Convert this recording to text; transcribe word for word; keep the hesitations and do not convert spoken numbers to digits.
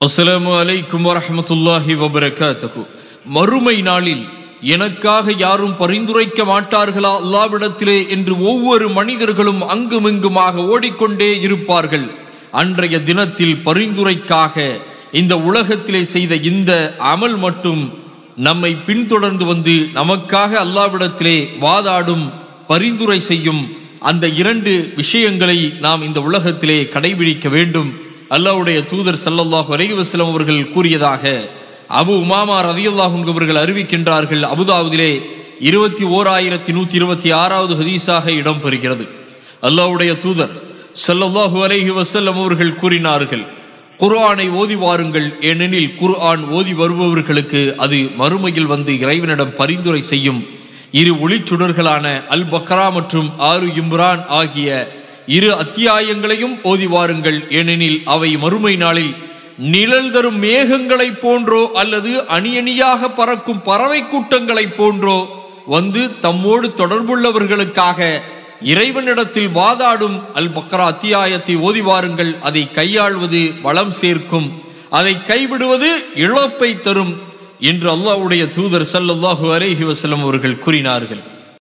அஸ்ஸலாமு அலைக்கும் வரஹ்மத்துல்லாஹி வபரகாத்துஹு. மறுமை நாளில் எனக்காக யாரும் பரிந்துரைக்க மாட்டார்களா அல்லாஹ்விடத்திலே என்று ஒவ்வொரு மனிதர்களும் அங்குமிங்குமாக ஓடிக்கொண்டே இருப்பார்கள். அன்றைய தினத்தில் பரிந்துரைக்காக இந்த உலகத்திலே செய்த இந்த அமல் மட்டும் நம்மை பின்தொடர்ந்து வந்து நமக்காக அல்லாஹ்விடத்திலே வாதாடும், பரிந்துரை செய்யும். அந்த இரண்டு விஷயங்களை நாம் இந்த உலகத்திலே கடைபிடிக்க வேண்டும். அல்லாஹ்வுடைய தூதர் ஸல்லல்லாஹு அலைஹி வஸல்லம் அவர்கள் கூறியதாக அபு உமாமா ரலியல்லாஹு அன்ஹு அவர்கள் அறிவிக்கின்றார்கள். அபுதாவுதிலே இருபத்தி ஓர் ஆயிரத்தி நூத்தி இருபத்தி ஆறாவது ஹதீஸாக இடம்பெறுகிறது. அல்லாஹ்வுடைய தூதர் ஸல்லல்லாஹு அலைஹி வஸல்லம் அவர்கள் கூறினார்கள், குர்ஆனை ஓதி வாருங்கள், ஏனெனில் குர்ஆன் ஓதி வருபவர்களுக்கு அது மறுமையில் வந்து இறைவனிடம் பரிந்துரை செய்யும். இரு ஒளிச்சுடர்களான அல் பக்ரா மற்றும் ஆறு இம்ரான் ஆகிய இரு அத்தியாயங்களையும் ஓதி வாருங்கள், ஏனெனில் அவை மறுமை நாளில் நிழல் தரும் மேகங்களை போன்றோ அல்லது அணியணியாக பறக்கும் பறவை கூட்டங்களை போன்றோ வந்து தம்மோடு தொடர்புள்ளவர்களுக்காக இறைவனிடத்தில் வாதாடும். அல் பக்ரா அத்தியாயத்தை ஓதி வாருங்கள், அதை கையாள்வது வளம் சேர்க்கும், அதை கைவிடுவது இழப்பை தரும் என்று அல்லாஹ்வுடைய தூதர் ஸல்லல்லாஹு அலைஹி வஸல்லம் அவர்கள் கூறினார்கள்.